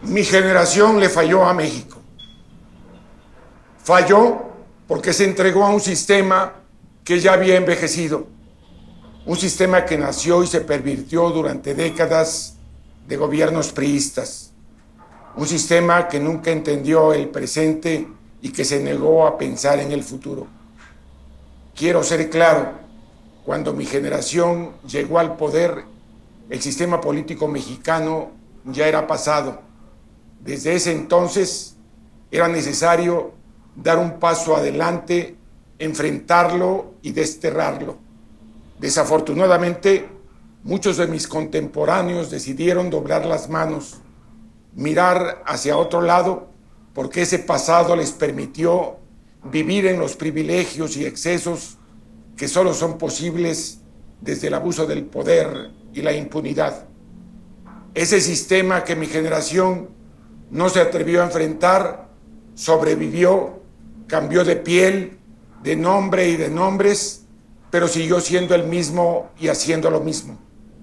Mi generación le falló a México. Falló porque se entregó a un sistema que ya había envejecido. Un sistema que nació y se pervirtió durante décadas de gobiernos priistas. Un sistema que nunca entendió el presente y que se negó a pensar en el futuro. Quiero ser claro, cuando mi generación llegó al poder, el sistema político mexicano ya era pasado. Desde ese entonces era necesario dar un paso adelante, enfrentarlo y desterrarlo. Desafortunadamente, muchos de mis contemporáneos decidieron doblar las manos, mirar hacia otro lado, porque ese pasado les permitió vivir en los privilegios y excesos que solo son posibles desde el abuso del poder y la impunidad. Ese sistema que mi generación no se atrevió a enfrentar, sobrevivió, cambió de piel, de nombre y de nombres, pero siguió siendo el mismo y haciendo lo mismo.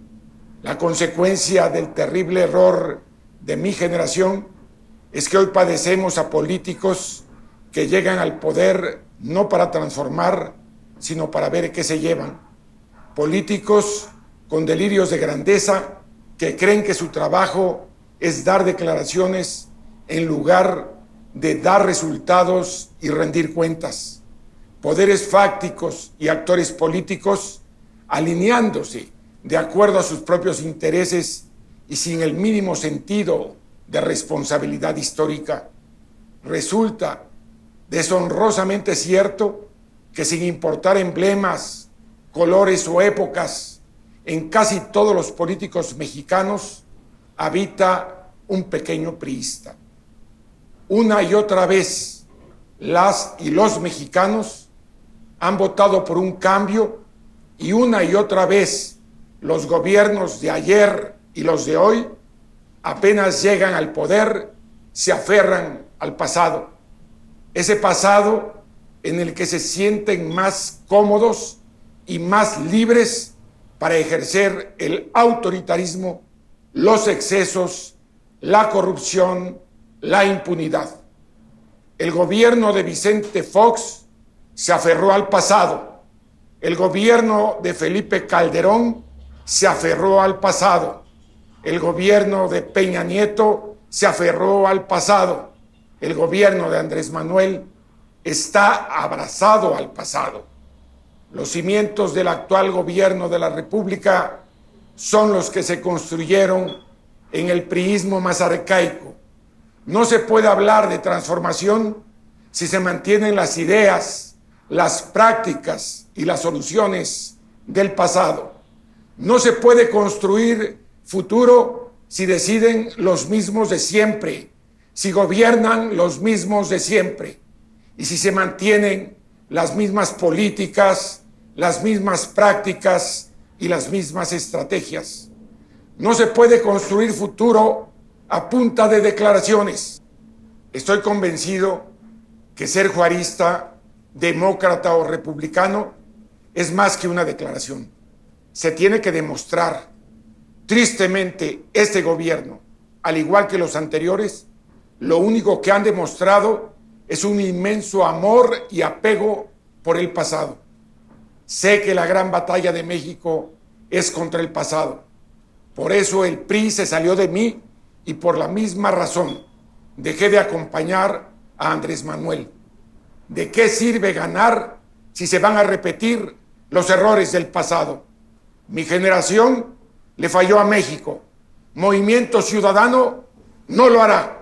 La consecuencia del terrible error de mi generación es que hoy padecemos a políticos que llegan al poder no para transformar, sino para ver qué se llevan. Políticos con delirios de grandeza que creen que su trabajo es dar declaraciones en lugar de dar resultados y rendir cuentas. Poderes fácticos y actores políticos alineándose de acuerdo a sus propios intereses y sin el mínimo sentido de responsabilidad histórica. Resulta deshonrosamente cierto que sin importar emblemas, colores o épocas, en casi todos los políticos mexicanos habita un pequeño priista. Una y otra vez, las y los mexicanos han votado por un cambio y una y otra vez los gobiernos de ayer y los de hoy apenas llegan al poder, se aferran al pasado. Ese pasado en el que se sienten más cómodos y más libres para ejercer el autoritarismo, los excesos, la corrupción, la impunidad. El gobierno de Vicente Fox se aferró al pasado. El gobierno de Felipe Calderón se aferró al pasado. El gobierno de Peña Nieto se aferró al pasado. El gobierno de Andrés Manuel está abrazado al pasado. Los cimientos del actual gobierno de la República son los que se construyeron en el priismo más arcaico. No se puede hablar de transformación si se mantienen las ideas, las prácticas y las soluciones del pasado. No se puede construir futuro si deciden los mismos de siempre, si gobiernan los mismos de siempre y si se mantienen las mismas políticas, las mismas prácticas y las mismas estrategias. No se puede construir futuro a punta de declaraciones. Estoy convencido que ser juarista, demócrata o republicano es más que una declaración. Se tiene que demostrar. Tristemente, este gobierno, al igual que los anteriores, lo único que han demostrado es un inmenso amor y apego por el pasado. Sé que la gran batalla de México es contra el pasado. Por eso el PRI se salió de mí y por la misma razón dejé de acompañar a Andrés Manuel. ¿De qué sirve ganar si se van a repetir los errores del pasado? Mi generación le falló a México. Movimiento Ciudadano no lo hará.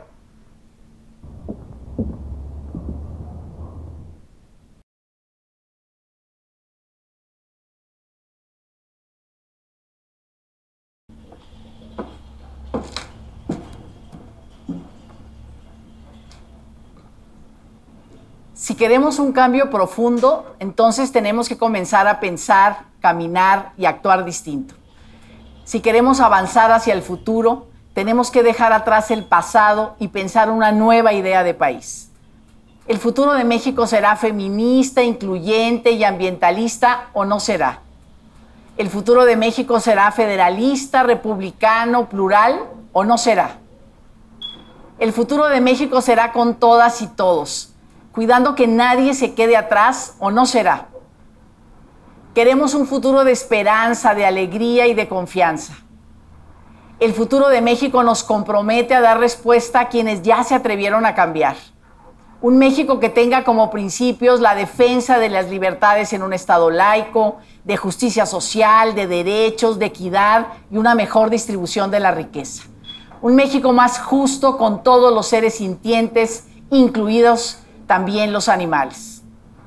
Si queremos un cambio profundo, entonces tenemos que comenzar a pensar, caminar y actuar distinto. Si queremos avanzar hacia el futuro, tenemos que dejar atrás el pasado y pensar una nueva idea de país. ¿El futuro de México será feminista, incluyente y ambientalista o no será? ¿El futuro de México será federalista, republicano, plural o no será? El futuro de México será con todas y todos, cuidando que nadie se quede atrás o no será. Queremos un futuro de esperanza, de alegría y de confianza. El futuro de México nos compromete a dar respuesta a quienes ya se atrevieron a cambiar. Un México que tenga como principios la defensa de las libertades en un Estado laico, de justicia social, de derechos, de equidad y una mejor distribución de la riqueza. Un México más justo con todos los seres sintientes, incluidos también los animales.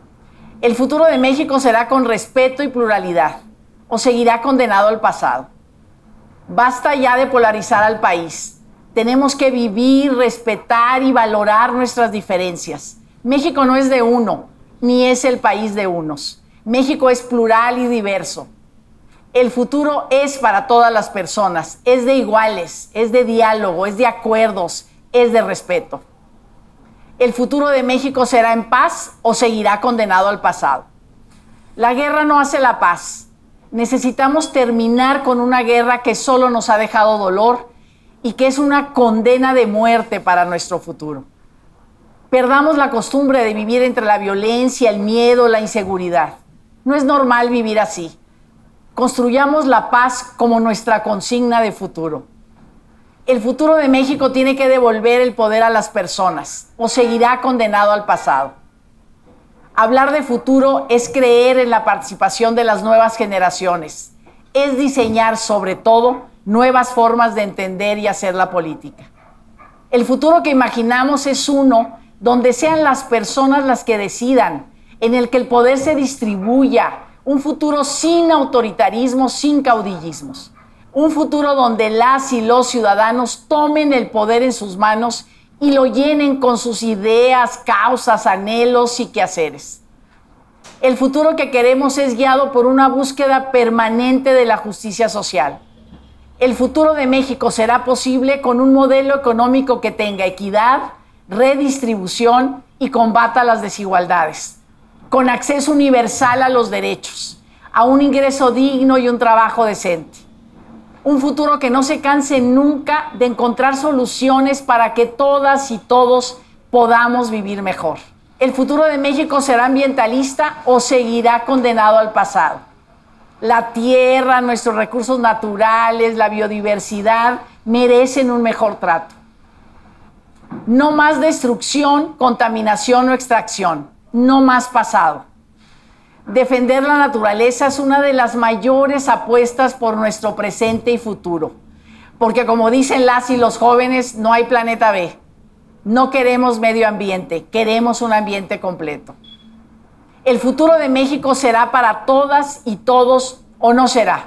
El futuro de México será con respeto y pluralidad, o seguirá condenado al pasado. Basta ya de polarizar al país. Tenemos que vivir, respetar y valorar nuestras diferencias. México no es de uno, ni es el país de unos. México es plural y diverso. El futuro es para todas las personas, es de iguales, es de diálogo, es de acuerdos, es de respeto. El futuro de México será en paz o seguirá condenado al pasado. La guerra no hace la paz. Necesitamos terminar con una guerra que solo nos ha dejado dolor y que es una condena de muerte para nuestro futuro. Perdamos la costumbre de vivir entre la violencia, el miedo, la inseguridad. No es normal vivir así. Construyamos la paz como nuestra consigna de futuro. El futuro de México tiene que devolver el poder a las personas o seguirá condenado al pasado. Hablar de futuro es creer en la participación de las nuevas generaciones. Es diseñar, sobre todo, nuevas formas de entender y hacer la política. El futuro que imaginamos es uno donde sean las personas las que decidan, en el que el poder se distribuya, un futuro sin autoritarismo, sin caudillismos. Un futuro donde las y los ciudadanos tomen el poder en sus manos y lo llenen con sus ideas, causas, anhelos y quehaceres. El futuro que queremos es guiado por una búsqueda permanente de la justicia social. El futuro de México será posible con un modelo económico que tenga equidad, redistribución y combata las desigualdades, con acceso universal a los derechos, a un ingreso digno y un trabajo decente. Un futuro que no se canse nunca de encontrar soluciones para que todas y todos podamos vivir mejor. El futuro de México será ambientalista o seguirá condenado al pasado. La tierra, nuestros recursos naturales, la biodiversidad merecen un mejor trato. No más destrucción, contaminación o extracción. No más pasado. Defender la naturaleza es una de las mayores apuestas por nuestro presente y futuro. Porque como dicen las y los jóvenes, no hay planeta B. No queremos medio ambiente, queremos un ambiente completo. El futuro de México será para todas y todos o no será.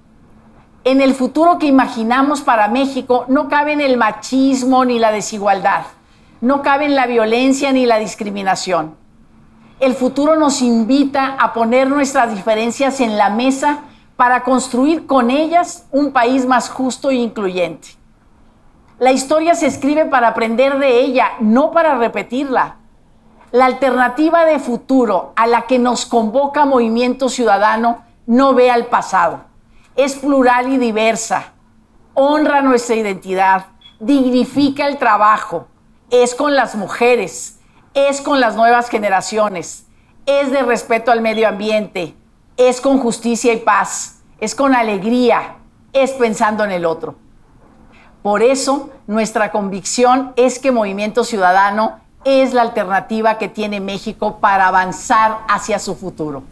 En el futuro que imaginamos para México no caben el machismo ni la desigualdad. No caben la violencia ni la discriminación. El futuro nos invita a poner nuestras diferencias en la mesa para construir con ellas un país más justo e incluyente. La historia se escribe para aprender de ella, no para repetirla. La alternativa de futuro a la que nos convoca Movimiento Ciudadano no ve al pasado. Es plural y diversa. Honra nuestra identidad, dignifica el trabajo, es con las mujeres, es con las nuevas generaciones, es de respeto al medio ambiente, es con justicia y paz, es con alegría, es pensando en el otro. Por eso, nuestra convicción es que Movimiento Ciudadano es la alternativa que tiene México para avanzar hacia su futuro.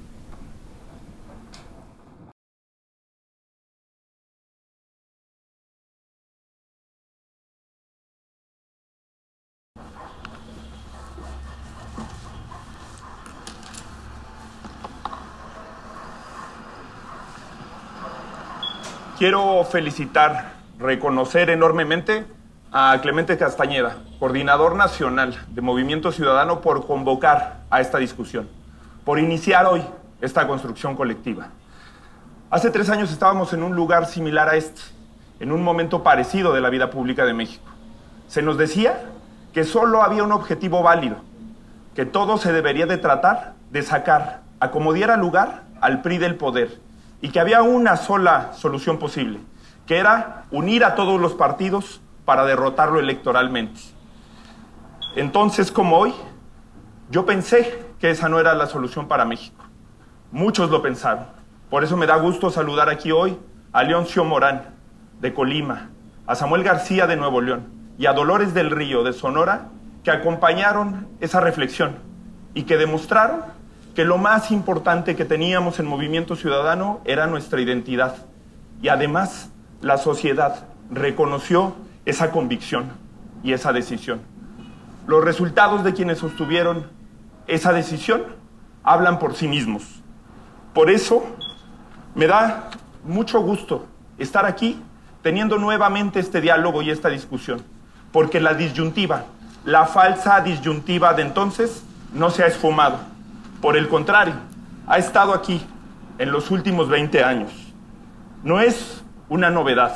Quiero felicitar, reconocer enormemente a Clemente Castañeda, coordinador nacional de Movimiento Ciudadano, por convocar a esta discusión, por iniciar hoy esta construcción colectiva. Hace 3 años estábamos en un lugar similar a este, en un momento parecido de la vida pública de México. Se nos decía que solo había un objetivo válido, que todo se debería de tratar de sacar, a como diera lugar, al PRI del poder, y que había una sola solución posible, que era unir a todos los partidos para derrotarlo electoralmente. Entonces, como hoy, yo pensé que esa no era la solución para México. Muchos lo pensaron. Por eso me da gusto saludar aquí hoy a Leoncio Morán, de Colima, a Samuel García, de Nuevo León, y a Dolores del Río, de Sonora, que acompañaron esa reflexión y que demostraron que lo más importante que teníamos en Movimiento Ciudadano era nuestra identidad. Y además, la sociedad reconoció esa convicción y esa decisión. Los resultados de quienes sostuvieron esa decisión hablan por sí mismos. Por eso, me da mucho gusto estar aquí teniendo nuevamente este diálogo y esta discusión, porque la disyuntiva, la falsa disyuntiva de entonces, no se ha esfumado. Por el contrario, ha estado aquí en los últimos 20 años. No es una novedad.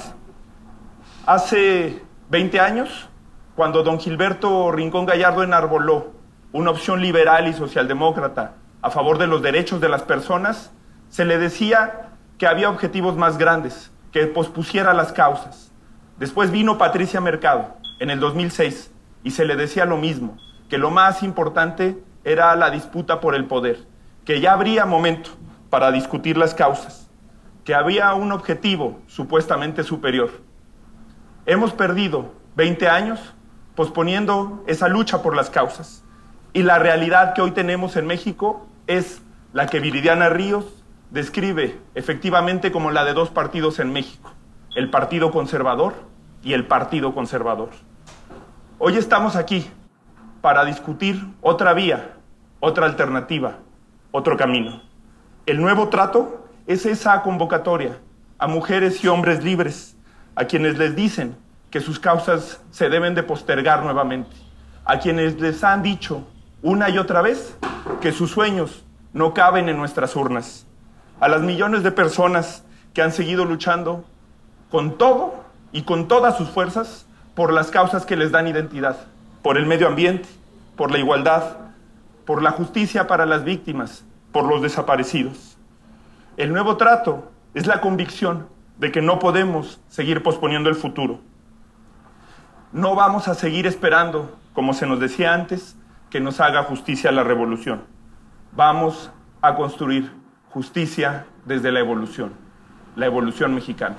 Hace 20 años, cuando don Gilberto Rincón Gallardo enarboló una opción liberal y socialdemócrata a favor de los derechos de las personas, se le decía que había objetivos más grandes, que pospusiera las causas. Después vino Patricia Mercado en el 2006 y se le decía lo mismo, que lo más importante era la disputa por el poder, que ya habría momento para discutir las causas, que había un objetivo supuestamente superior. Hemos perdido 20 años posponiendo esa lucha por las causas, y la realidad que hoy tenemos en México es la que Viridiana Ríos describe efectivamente como la de dos partidos en México, el Partido Conservador y el Partido Conservador. Hoy estamos aquí para discutir otra vía, otra alternativa, otro camino. El nuevo trato es esa convocatoria a mujeres y hombres libres, a quienes les dicen que sus causas se deben de postergar nuevamente, a quienes les han dicho una y otra vez que sus sueños no caben en nuestras urnas, a las millones de personas que han seguido luchando con todo y con todas sus fuerzas por las causas que les dan identidad, por el medio ambiente, por la igualdad, por la justicia para las víctimas, por los desaparecidos. El nuevo trato es la convicción de que no podemos seguir posponiendo el futuro. No vamos a seguir esperando, como se nos decía antes, que nos haga justicia la revolución. Vamos a construir justicia desde la evolución mexicana.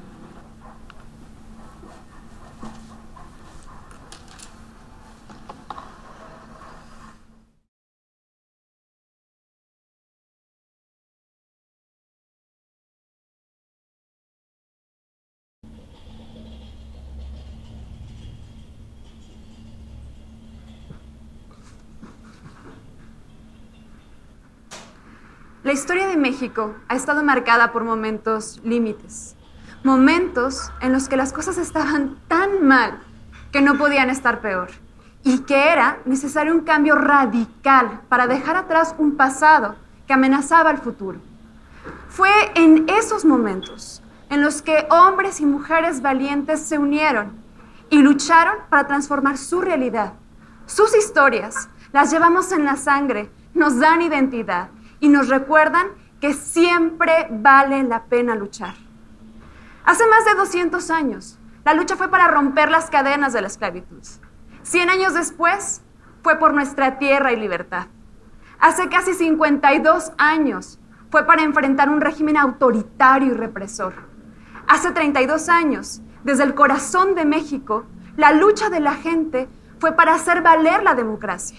La historia de México ha estado marcada por momentos límites, momentos en los que las cosas estaban tan mal que no podían estar peor y que era necesario un cambio radical para dejar atrás un pasado que amenazaba el futuro. Fue en esos momentos en los que hombres y mujeres valientes se unieron y lucharon para transformar su realidad. Sus historias las llevamos en la sangre, nos dan identidad y nos recuerdan que siempre vale la pena luchar. Hace más de 200 años, la lucha fue para romper las cadenas de la esclavitud. 100 años después, fue por nuestra tierra y libertad. Hace casi 52 años, fue para enfrentar un régimen autoritario y represor. Hace 32 años, desde el corazón de México, la lucha de la gente fue para hacer valer la democracia.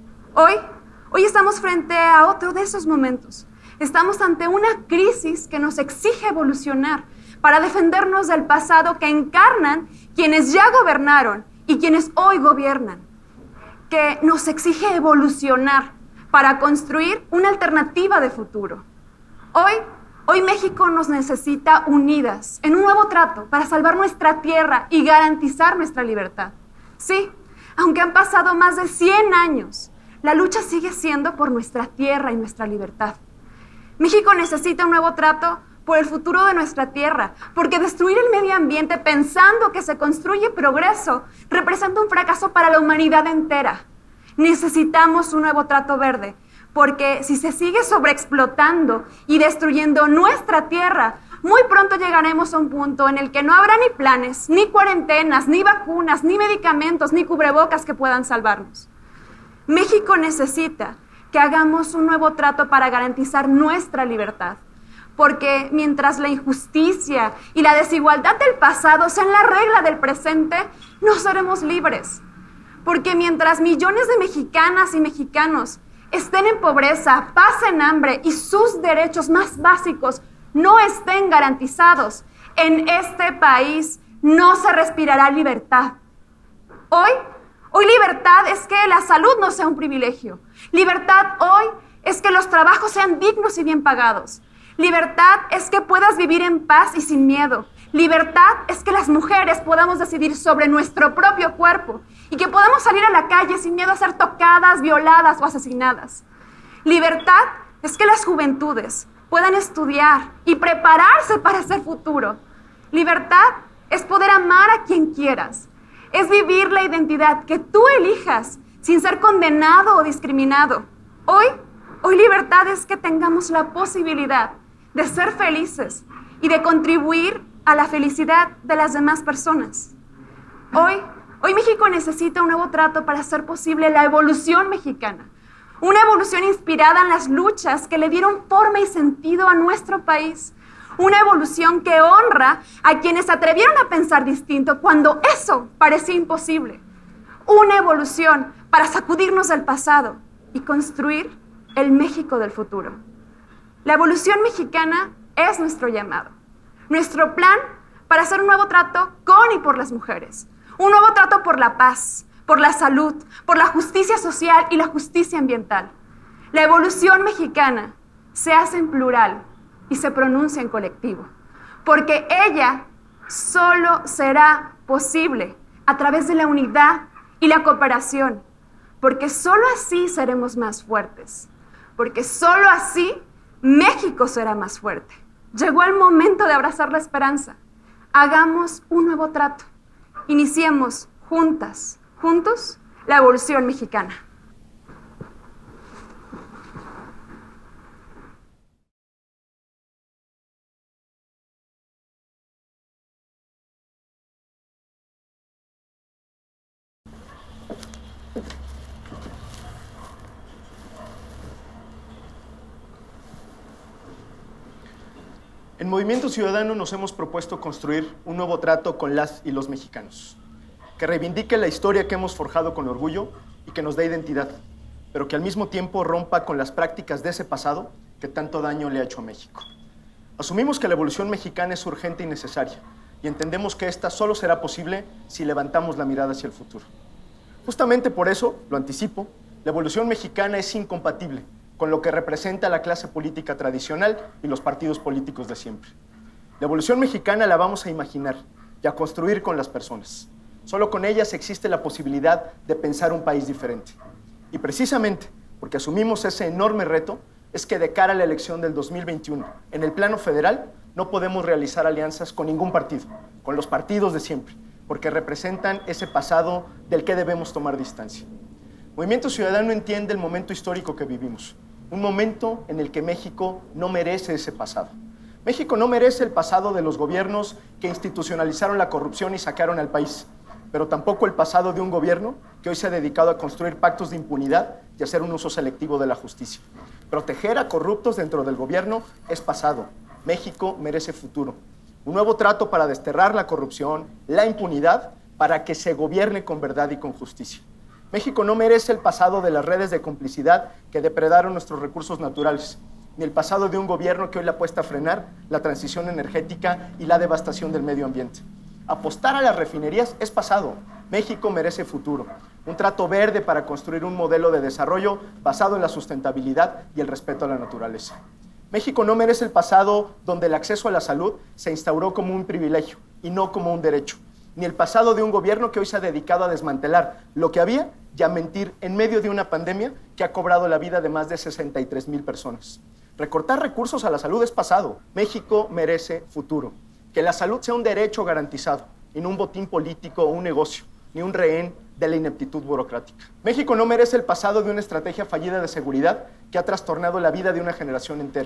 Hoy estamos frente a otro de esos momentos. Estamos ante una crisis que nos exige evolucionar para defendernos del pasado que encarnan quienes ya gobernaron y quienes hoy gobiernan. Que nos exige evolucionar para construir una alternativa de futuro. Hoy México nos necesita unidas en un nuevo trato para salvar nuestra tierra y garantizar nuestra libertad. Sí, aunque han pasado más de 100 años, la lucha sigue siendo por nuestra tierra y nuestra libertad. México necesita un nuevo trato por el futuro de nuestra tierra, porque destruir el medio ambiente pensando que se construye progreso representa un fracaso para la humanidad entera. Necesitamos un nuevo trato verde, porque si se sigue sobreexplotando y destruyendo nuestra tierra, Muy pronto llegaremos a un punto en el que no habrá ni planes, ni cuarentenas, ni vacunas, ni medicamentos, ni cubrebocas que puedan salvarnos. México necesita que hagamos un nuevo trato para garantizar nuestra libertad. Porque mientras la injusticia y la desigualdad del pasado sean la regla del presente, no seremos libres. Porque mientras millones de mexicanas y mexicanos estén en pobreza, pasen hambre y sus derechos más básicos no estén garantizados, en este país no se respirará libertad. Hoy libertad es que la salud no sea un privilegio. Libertad hoy es que los trabajos sean dignos y bien pagados. Libertad es que puedas vivir en paz y sin miedo. Libertad es que las mujeres podamos decidir sobre nuestro propio cuerpo y que podamos salir a la calle sin miedo a ser tocadas, violadas o asesinadas. Libertad es que las juventudes puedan estudiar y prepararse para ese futuro. Libertad es poder amar a quien quieras. Es vivir la identidad que tú elijas sin ser condenado o discriminado. Hoy libertad es que tengamos la posibilidad de ser felices y de contribuir a la felicidad de las demás personas. Hoy México necesita un nuevo trato para hacer posible la evolución mexicana. Una evolución inspirada en las luchas que le dieron forma y sentido a nuestro país. Una evolución que honra a quienes se atrevieron a pensar distinto cuando eso parecía imposible. Una evolución para sacudirnos del pasado y construir el México del futuro. La evolución mexicana es nuestro llamado, nuestro plan para hacer un nuevo trato con y por las mujeres, un nuevo trato por la paz, por la salud, por la justicia social y la justicia ambiental. La evolución mexicana se hace en plural y se pronuncia en colectivo, porque ella solo será posible a través de la unidad y la cooperación, porque solo así seremos más fuertes, porque solo así México será más fuerte. Llegó el momento de abrazar la esperanza. Hagamos un nuevo trato. Iniciemos juntos, la evolución mexicana. En Movimiento Ciudadano nos hemos propuesto construir un nuevo trato con las y los mexicanos, que reivindique la historia que hemos forjado con orgullo y que nos dé identidad, pero que al mismo tiempo rompa con las prácticas de ese pasado que tanto daño le ha hecho a México. Asumimos que la evolución mexicana es urgente y necesaria, y entendemos que esta solo será posible si levantamos la mirada hacia el futuro. Justamente por eso, lo anticipo, la evolución mexicana es incompatible con lo que representa la clase política tradicional y los partidos políticos de siempre. La evolución mexicana la vamos a imaginar y a construir con las personas. Solo con ellas existe la posibilidad de pensar un país diferente. Y precisamente porque asumimos ese enorme reto, es que de cara a la elección del 2021, en el plano federal, no podemos realizar alianzas con ningún partido, con los partidos de siempre, porque representan ese pasado del que debemos tomar distancia. Movimiento Ciudadano entiende el momento histórico que vivimos, un momento en el que México no merece ese pasado. México no merece el pasado de los gobiernos que institucionalizaron la corrupción y sacaron al país, pero tampoco el pasado de un gobierno que hoy se ha dedicado a construir pactos de impunidad y hacer un uso selectivo de la justicia. Proteger a corruptos dentro del gobierno es pasado. México merece futuro. Un nuevo trato para desterrar la corrupción, la impunidad, para que se gobierne con verdad y con justicia. México no merece el pasado de las redes de complicidad que depredaron nuestros recursos naturales, ni el pasado de un gobierno que hoy le apuesta a frenar la transición energética y la devastación del medio ambiente. Apostar a las refinerías es pasado. México merece futuro. Un trato verde para construir un modelo de desarrollo basado en la sustentabilidad y el respeto a la naturaleza. México no merece el pasado donde el acceso a la salud se instauró como un privilegio y no como un derecho, ni el pasado de un gobierno que hoy se ha dedicado a desmantelar lo que había y a mentir en medio de una pandemia que ha cobrado la vida de más de 63,000 personas. Recortar recursos a la salud es pasado. México merece futuro. Que la salud sea un derecho garantizado y no un botín político o un negocio, ni un rehén de la ineptitud burocrática. México no merece el pasado de una estrategia fallida de seguridad que ha trastornado la vida de una generación entera.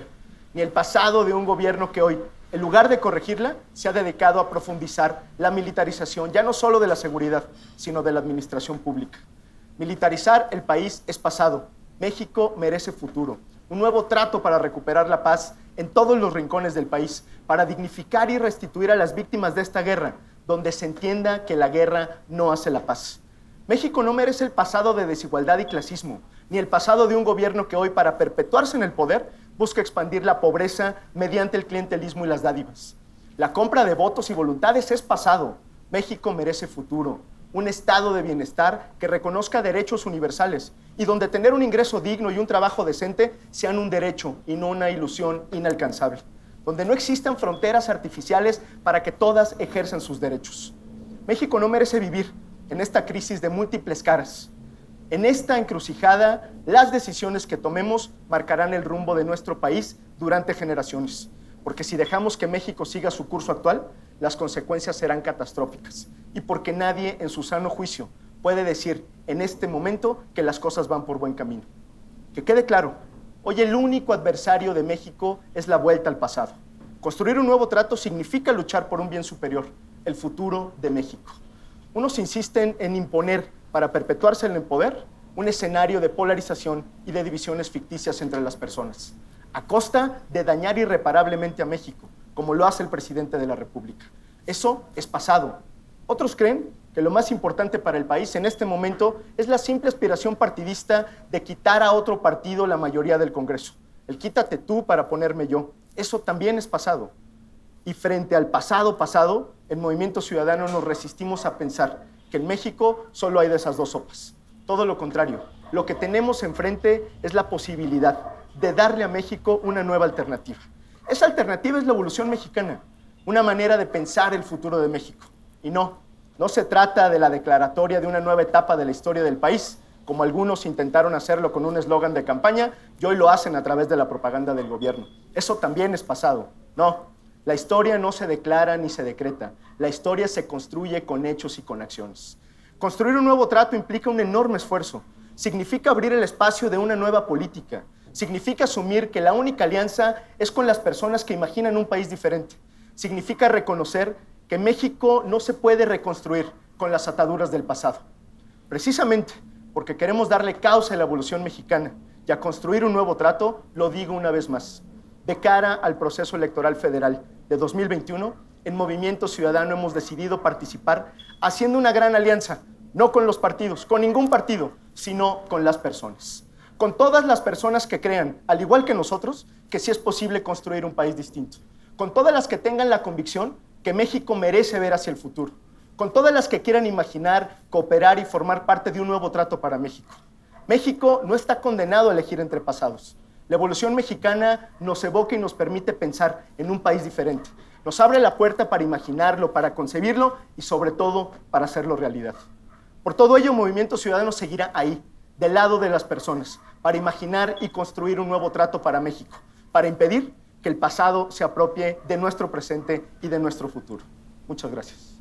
ni el pasado de un gobierno que hoy, en lugar de corregirla, se ha dedicado a profundizar la militarización, ya no solo de la seguridad, sino de la administración pública. Militarizar el país es pasado. México merece futuro. Un nuevo trato para recuperar la paz en todos los rincones del país, para dignificar y restituir a las víctimas de esta guerra, donde se entienda que la guerra no hace la paz. México no merece el pasado de desigualdad y clasismo, ni el pasado de un gobierno que hoy, para perpetuarse en el poder, busca expandir la pobreza mediante el clientelismo y las dádivas. La compra de votos y voluntades es pasado. México merece futuro, un estado de bienestar que reconozca derechos universales y donde tener un ingreso digno y un trabajo decente sean un derecho y no una ilusión inalcanzable, donde no existan fronteras artificiales para que todas ejerzan sus derechos. México no merece vivir en esta crisis de múltiples caras. En esta encrucijada, las decisiones que tomemos marcarán el rumbo de nuestro país durante generaciones, porque si dejamos que México siga su curso actual, las consecuencias serán catastróficas, y porque nadie en su sano juicio puede decir en este momento que las cosas van por buen camino. Que quede claro, hoy el único adversario de México es la vuelta al pasado. Construir un nuevo trato significa luchar por un bien superior, el futuro de México. Unos insisten en imponer, para perpetuarse en el poder, un escenario de polarización y de divisiones ficticias entre las personas, a costa de dañar irreparablemente a México, como lo hace el presidente de la República. Eso es pasado. Otros creen que lo más importante para el país en este momento es la simple aspiración partidista de quitar a otro partido la mayoría del Congreso. El quítate tú para ponerme yo. Eso también es pasado. Y frente al pasado, en Movimiento Ciudadano nos resistimos a pensar que en México solo hay de esas dos sopas. Todo lo contrario, lo que tenemos enfrente es la posibilidad de darle a México una nueva alternativa. Esa alternativa es la evolución mexicana, una manera de pensar el futuro de México. Y no se trata de la declaratoria de una nueva etapa de la historia del país, como algunos intentaron hacerlo con un eslogan de campaña y hoy lo hacen a través de la propaganda del gobierno. Eso también es pasado. No. La historia no se declara ni se decreta. La historia se construye con hechos y con acciones. Construir un nuevo trato implica un enorme esfuerzo. Significa abrir el espacio de una nueva política. Significa asumir que la única alianza es con las personas que imaginan un país diferente. Significa reconocer que México no se puede reconstruir con las ataduras del pasado. Precisamente porque queremos darle causa a la evolución mexicana y a construir un nuevo trato, lo digo una vez más. De cara al proceso electoral federal de 2021, en Movimiento Ciudadano hemos decidido participar haciendo una gran alianza, no con los partidos, con ningún partido, sino con las personas. Con todas las personas que crean, al igual que nosotros, que sí es posible construir un país distinto. Con todas las que tengan la convicción que México merece ver hacia el futuro. Con todas las que quieran imaginar, cooperar y formar parte de un nuevo trato para México. México no está condenado a elegir entre pasados. La evolución mexicana nos evoca y nos permite pensar en un país diferente. Nos abre la puerta para imaginarlo, para concebirlo y sobre todo para hacerlo realidad. Por todo ello, Movimiento Ciudadano seguirá ahí, del lado de las personas, para imaginar y construir un nuevo trato para México, para impedir que el pasado se apropie de nuestro presente y de nuestro futuro. Muchas gracias.